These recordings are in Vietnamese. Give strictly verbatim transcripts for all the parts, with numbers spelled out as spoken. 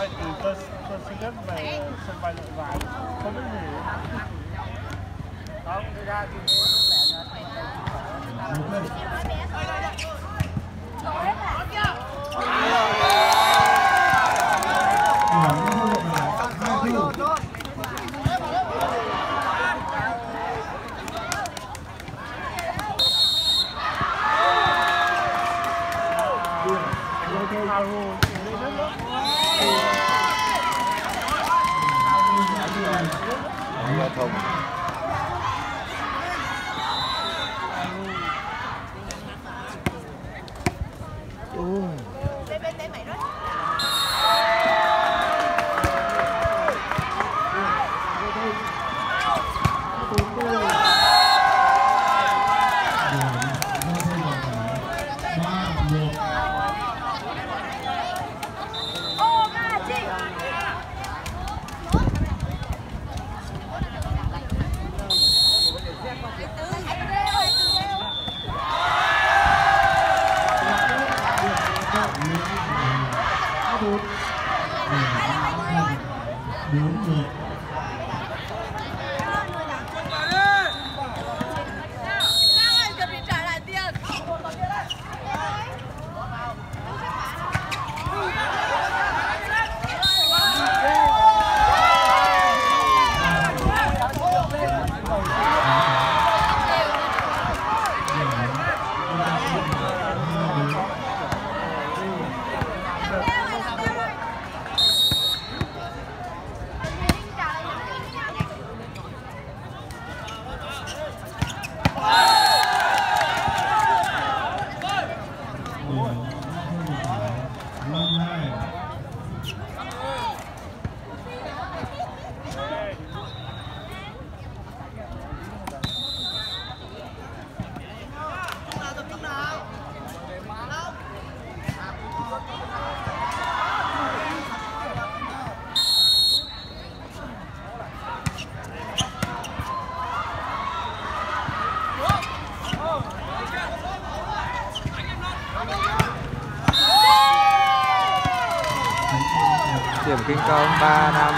bay từ cơ cơ sở nhất về sân bay Nội Bài không biết gì. Không, đi ra thì giao thông. Điểm kinh công ba năm.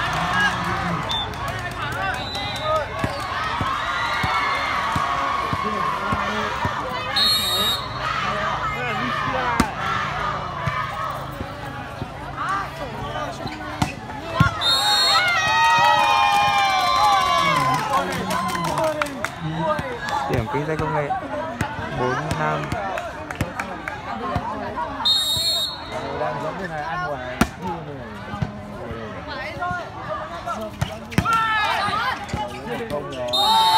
Điểm kinh doanh công nghệ bốn năm. Đang giống như này ăn ngoài không rồi.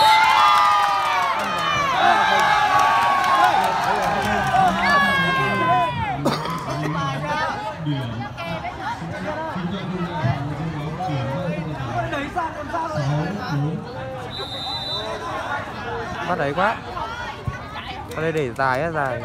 Bắt đấy quá. Ở đây để dài á, dài.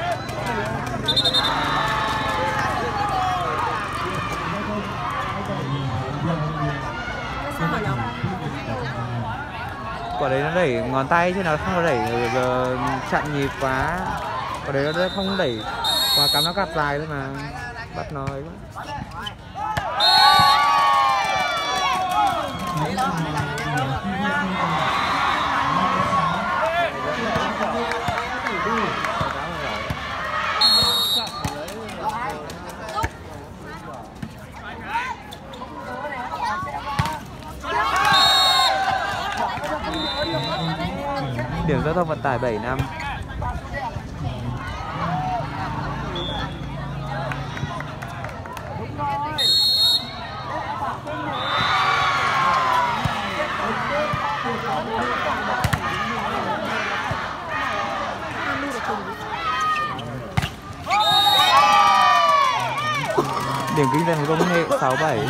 Quả đấy nó đẩy ngón tay chứ nó không có đẩy uh, chặn nhịp quá. Quả đấy nó không đẩy quá cắm nó cặp dài thôi mà bắt nó ấy quá. Điểm giao thông vận tải bảy năm. Điểm kinh doanh công nghệ sáu bảy.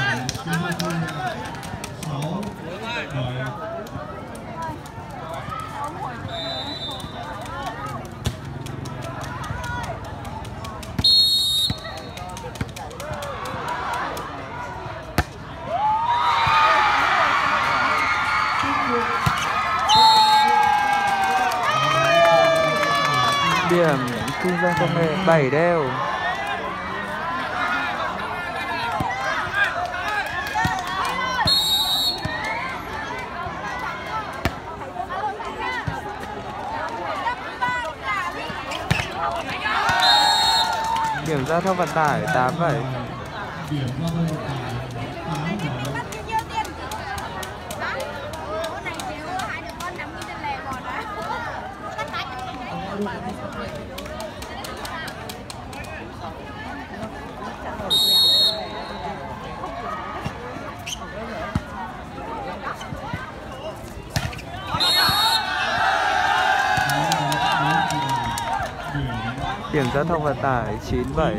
Điểm kinh doanh công nghệ bảy đều. Điểm giao thông vận tải tám bảy. Điểm giao thông vận tải tám bảy. Điểm giao thông vận tải chín bảy.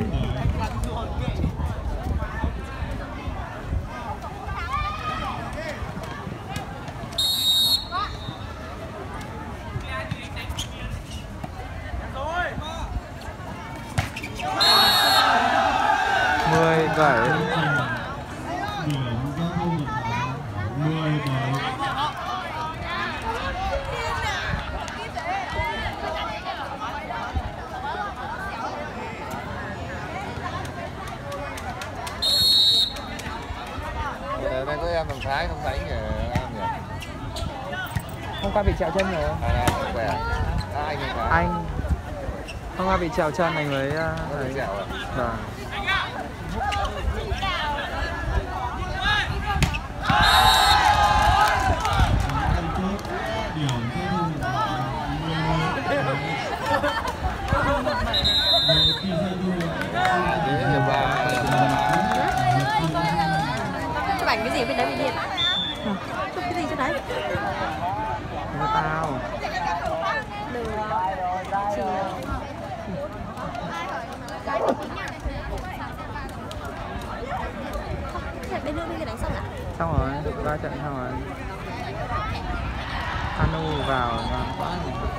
mười bảy. Điểm giao thông vận tải mười bảy. Đây có em thằng Thái không đánh kìa em nhỉ? Hôm qua bị trẹo chân rồi. À, à, khỏe. À, anh ấy Anh hôm qua bị trẹo chân anh mới uh, bị trẹo à? Vâng. Cái bảnh cái gì bên đấy bị điện? Cái gì chỗ đấy? Nó tao. Được. Chỉ Thế bên nước bên kia đánh xong à? Xong rồi, ba trận xong rồi. Hanu vào ngon quá.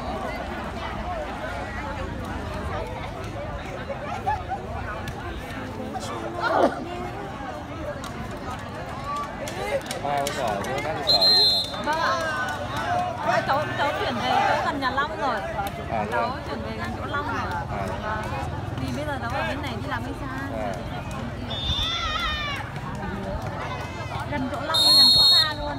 Ba cái sở, cái bác cái sở chứ hả? Vâng ạ. Cháu, cháu chuyển về chỗ gần nhà Long rồi. À, Cháu rồi. chuyển về gần chỗ Long rồi. À. Vâng. Vì bây giờ cháu ở bên này đi làm bên xa. À. Gần chỗ Long hay gần chỗ xa luôn.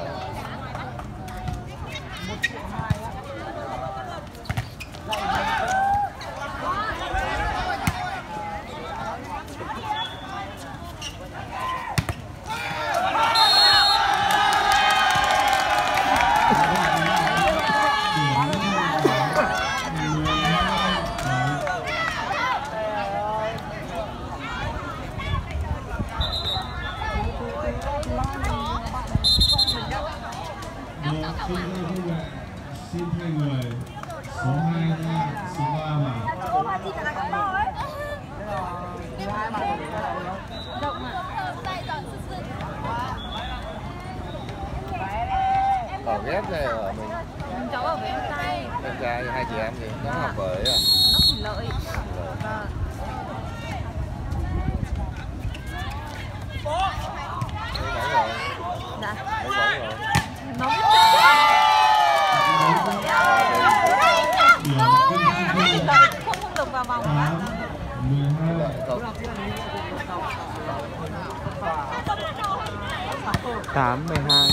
Xin hai người số hai ra, số ba vào. Cô mà chị là con bò ấy. Rộng à? Ở ghép này ở mình. Cháu ở với em trai. Em trai hai chị em thì nó học với à? Nó Thủy Lợi. Vâng. Mấy bóng rồi? Dạ. Mấy bóng rồi? Nó biết chơi. Không không được vào vòng quá. mười hai. tám mười hai.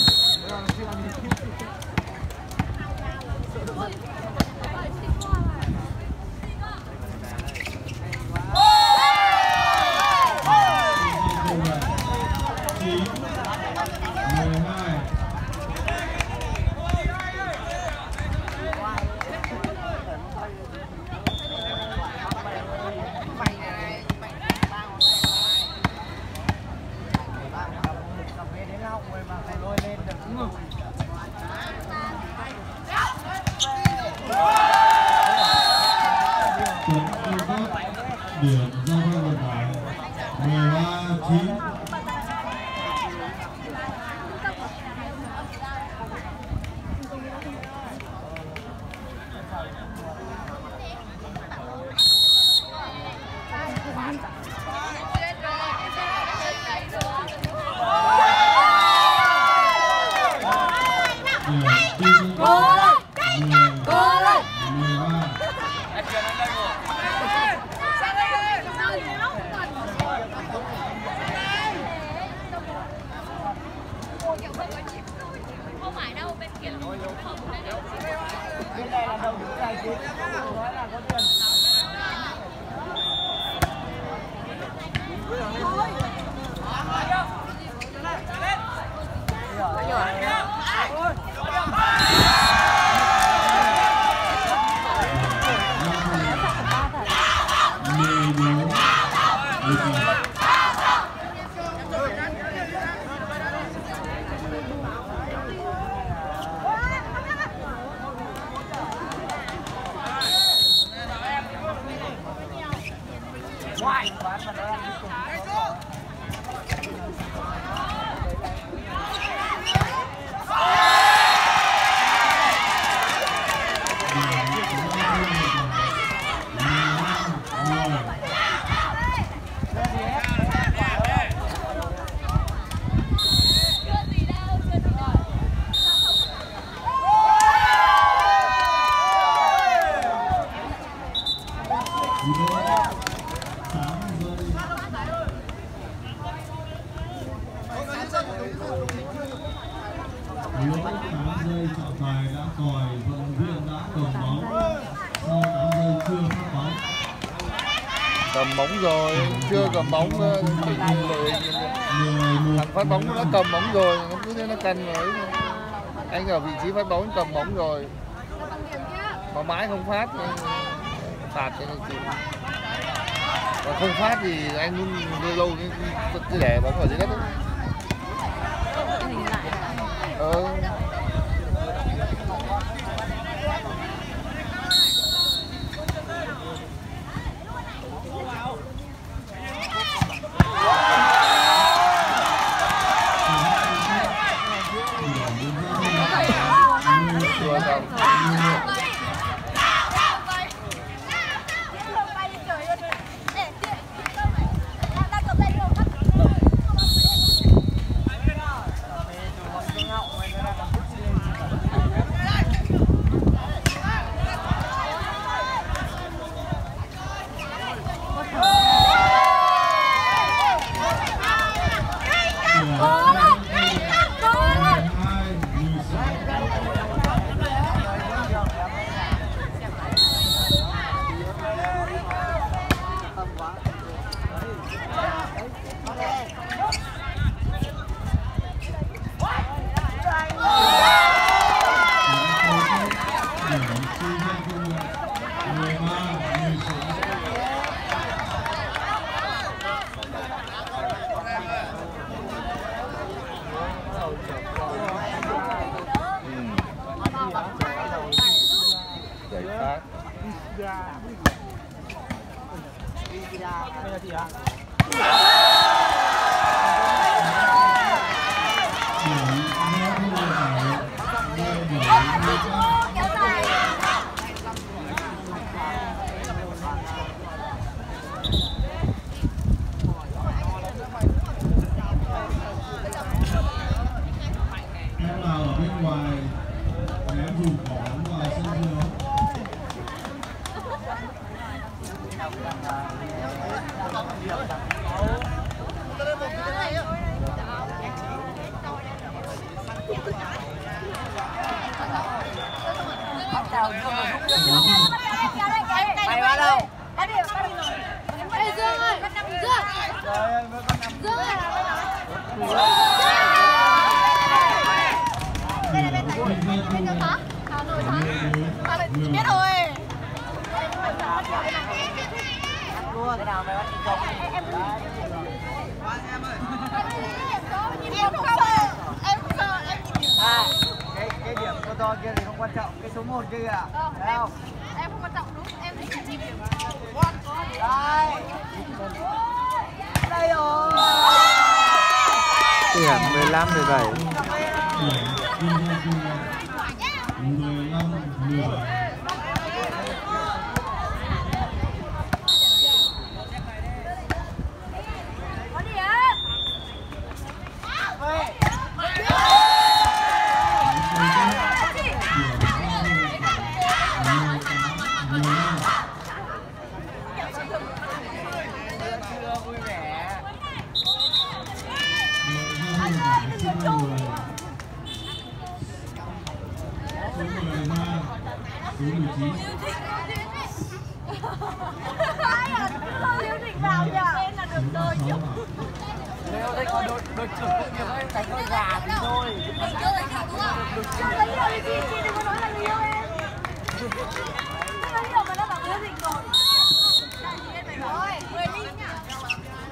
Điểm giao thông vận tải mười ba chín. Lỗ tám giây trọng tài đã còi, vận động viên đã cầm bóng. Sau tám giây chưa phát bóng. Cầm bóng rồi, chưa cầm bóng chỉ nhìn rồi. Thằng phát bóng nó đã cầm bóng rồi, nó cứ thế nó canh rồi. Anh ở vị trí phát bóng cầm bóng rồi. Mà mãi không phát phạt cho nên chịu. Còn không phát thì anh muốn đưa lâu cứ để bóng ở dưới đất. Ờ. Mày vào đâu? Ê Dương ơi, con nằm Dương. Dương ơi. Đây là bên này, bên đâu hả? Hà Nội hả? À, biết rồi. Cái nào mày bắt đi chồng? Em em ơi. Em không sợ, em không sợ, em nhìn điểm à, cái cái điểm to to kia thì không quan trọng, cái số một kia à? Ờ, thấy không? Em không quan trọng đúng, em chỉ nhìn điểm. Đây. Đây rồi. Điểm mười lăm mười bảy. mười lăm mười bảy. Liêu Thịnh vào nhỉ? Em là được rồi chứ. Nếu đây có đội đội trưởng cũng nhiều ấy, đánh con gà thì thôi. Mình chưa đánh được đúng không? Là Liêu thì chị, chị đừng có nói là Liêu em. Là Liêu mà nó bảo Liêu Thịnh rồi. Là gì em phải nói? Người Linh nhỉ?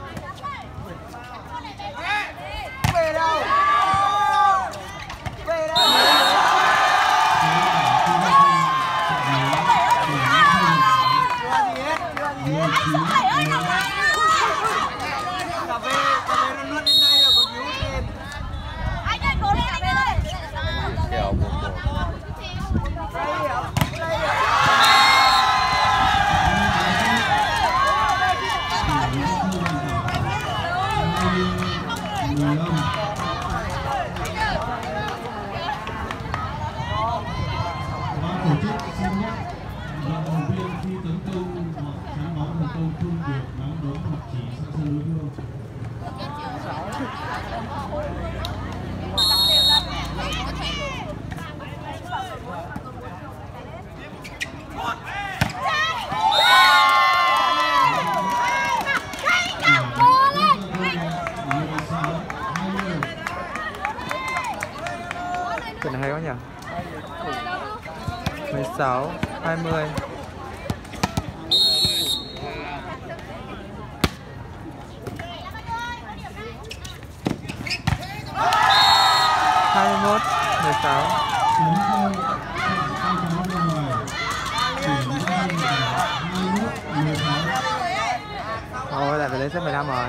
hay quá nhỉ. mười sáu, hai mươi. hai mươi mốt, mười sáu. Ôi lại phải lên xếp mười lăm rồi.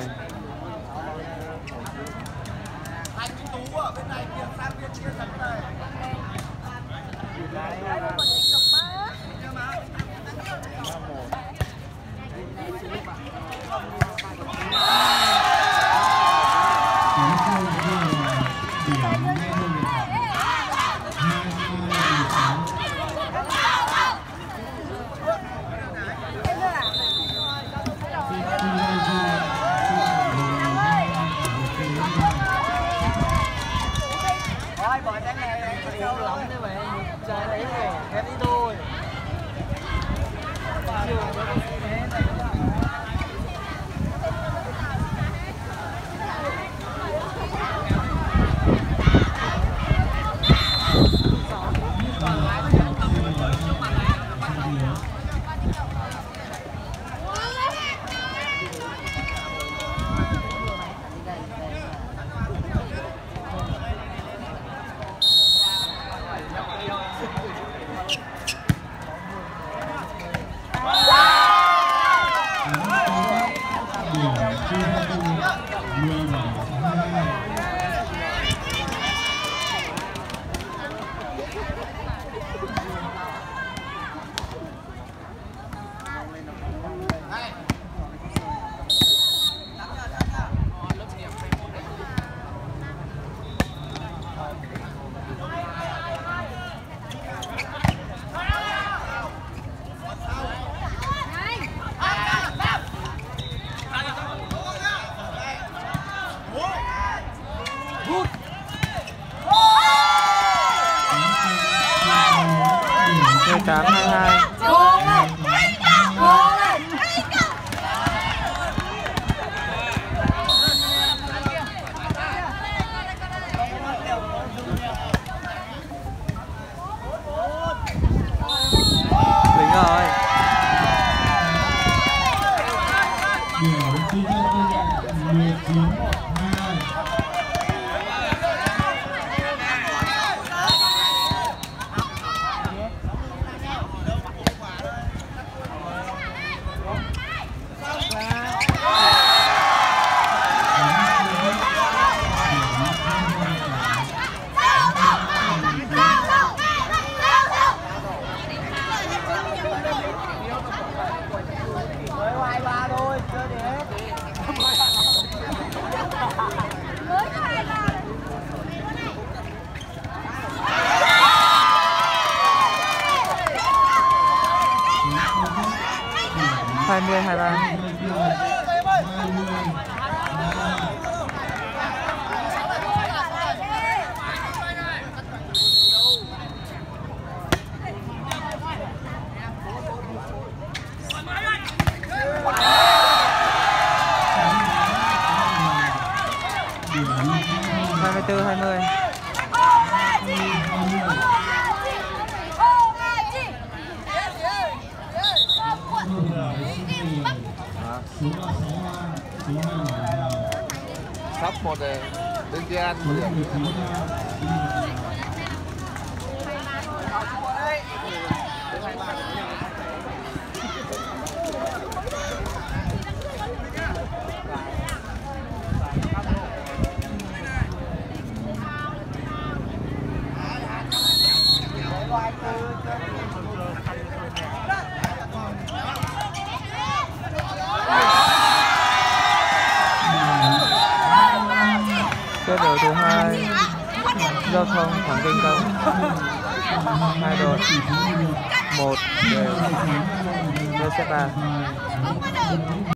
mười tám, hai mươi hai. Đúng rồi. mười chín, hai. hai mươi, hai mươi ba. hai mươi tư, hai mươi. Sắp một này, bên kia ăn một điểm. Kết đội thứ hai, giao thông Thắng Kinh Công. Hai đội, một đều lên xếp ba.